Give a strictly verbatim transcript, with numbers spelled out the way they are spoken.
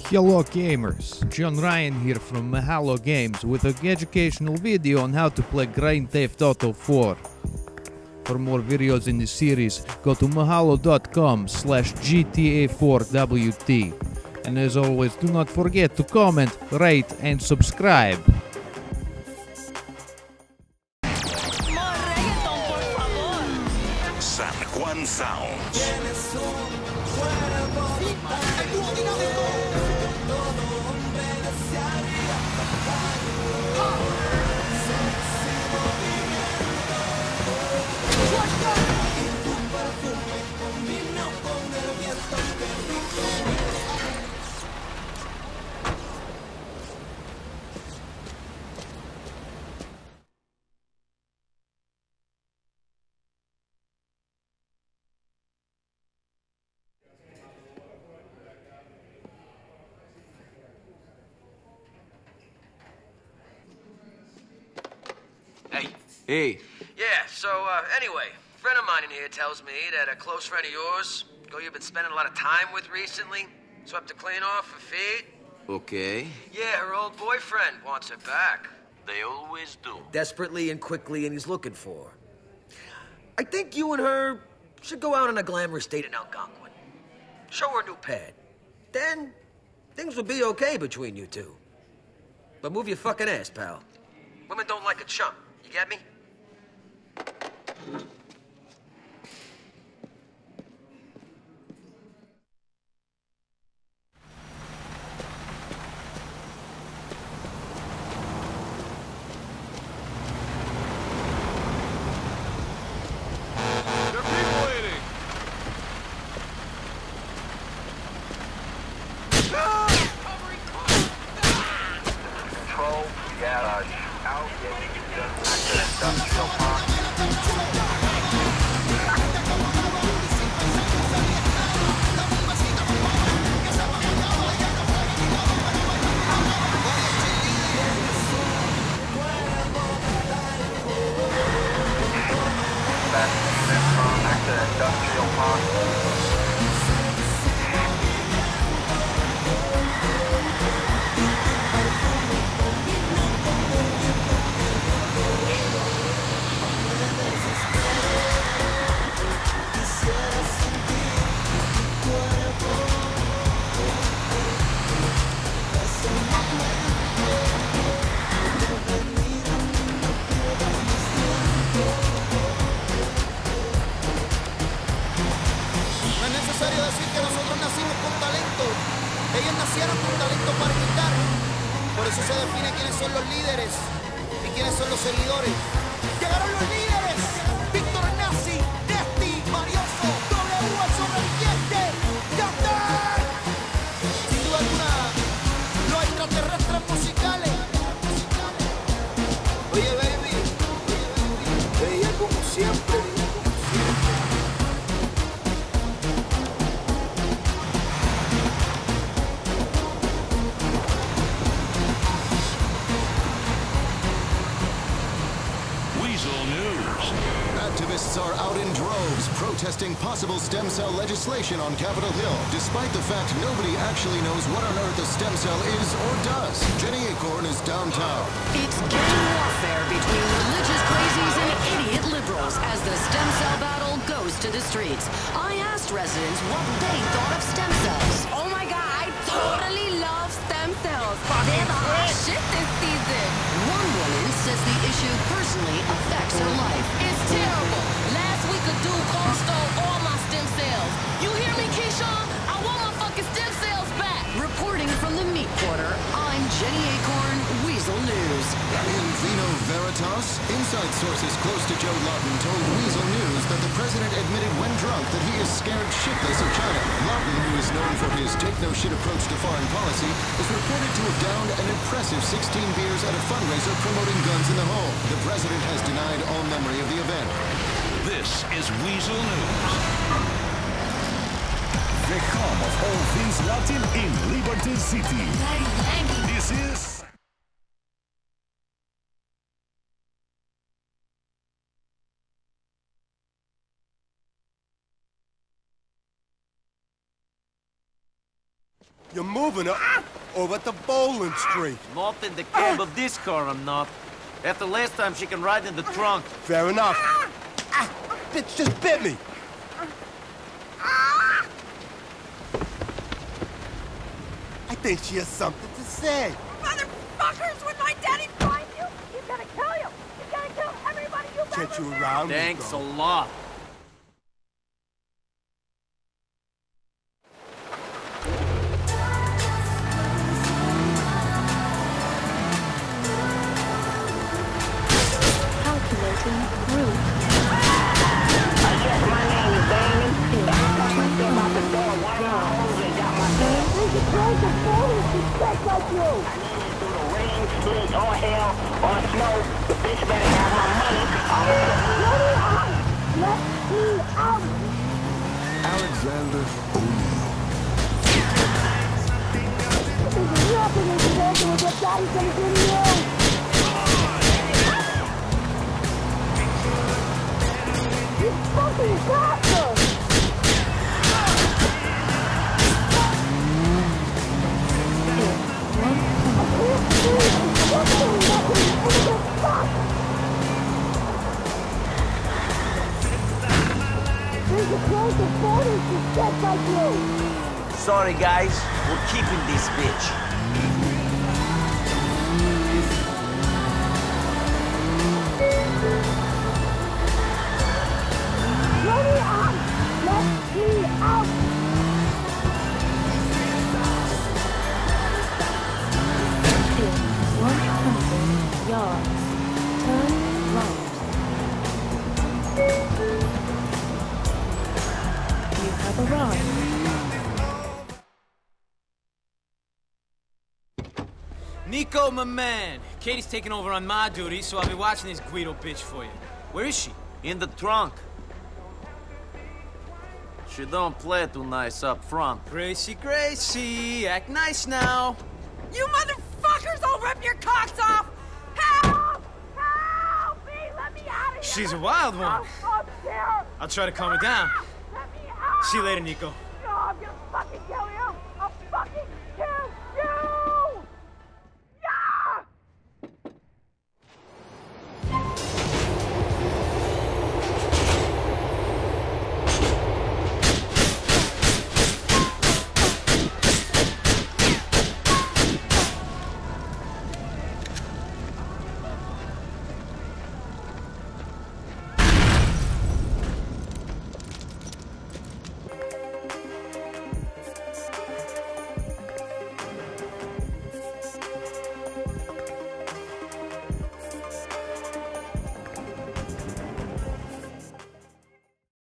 Hello gamers, John Ryan here from Mahalo Games with an educational video on how to play Grand Theft Auto four. For more videos in this series, go to mahalo dot com slash G T A four W T. And as always, do not forget to comment, rate and subscribe. San Juan Sounds. Hey. Hey. Yeah, so, uh, anyway, a friend of mine in here tells me that a close friend of yours, girl you've been spending a lot of time with recently, swept her clean off her feet. Okay. Yeah, her old boyfriend wants her back. They always do. Desperately and quickly, and he's looking for her. I think you and her should go out on a glamorous date in Algonquin. Show her a new pad. Then, things will be okay between you two. But move your fucking ass, pal. Women don't like a chump. You get me? There are people waiting. Control, garage, out, active industrial park. Active industrial park. No es necesario decir que nosotros nacimos con talento. Ellos nacieron con talento para imitar. Por eso se define quiénes son los líderes y quiénes son los seguidores. ¡Llegaron los líderes! Víctor Nazi, Desti, Marioso, W el sobreviviente, ¡Yandel! Sin duda alguna, los extraterrestres musicales. Oye, baby, veía como siempre. Weasel News. Activists are out in droves protesting possible stem cell legislation on Capitol Hill, despite the fact nobody actually knows what on earth a stem cell is or does. Jenny Acorn is downtown. It's gang warfare between religious crazies and idiot liberals as the stem cell battle goes to the streets. I asked residents what they thought of stem cells. Oh my god, I totally love stem cells. They're the hot shit this season. One woman says the issue personally affects her life. It's terrible. Last week a dude cold stole all my stem cells. You hear me, Keyshawn? I want my fucking stem cells back. Reporting from the meat quarter, I'm Jenny Acorn, Weasel News. In Vino Veritas, inside sources close to Joe Lawton told Weasel News that the president admitted when drunk that he is scared shitless of China. Lawton, who is known for his take-no-shit approach to foreign policy, is reported to have downed an impressive sixteen beers at a fundraiser promoting guns in the home. The president has denied all memory of the event. This is Weasel News. The home of all things Latin in Liberty City. This is You're moving her over to Bowling Street. Not in the cab of this car, I'm not. After last time, she can ride in the trunk. Fair enough. Ah, bitch just bit me. I think she has something to say. Motherfuckers, when my daddy finds you, he's gonna kill you. He's gonna kill everybody you've ever Get you met. around me, Thanks a though. lot. Calculating route. I guess my name is Damon. I come and step out the door. One of my hoes and got my gun. There's a bunch of photos who check like you. I need it through the rain, split, or hell, or snow. The bitch better have my money. I'm Let me out. Let me out. Alexander O'Neill. There's nothing in connection with what daddy's gonna do to you. You fucking bastard! There's a close of borders to set like you! Sorry, guys. We're keeping this bitch. Let me out! Let me out! one hundred yards. Turn right. You have arrived. Nico, my man. Katie's taking over on my duty, so I'll be watching this Guido bitch for you. Where is she? In the trunk. She don't play too nice up front. Gracie, Gracie, act nice now. You motherfuckers, I'll rip your cocks off! Help! Help me! Let me out of here! She's a wild one. I'm scared! I'll try to calm her down. Let me out! See you later, Nico. No, I'm gonna fucking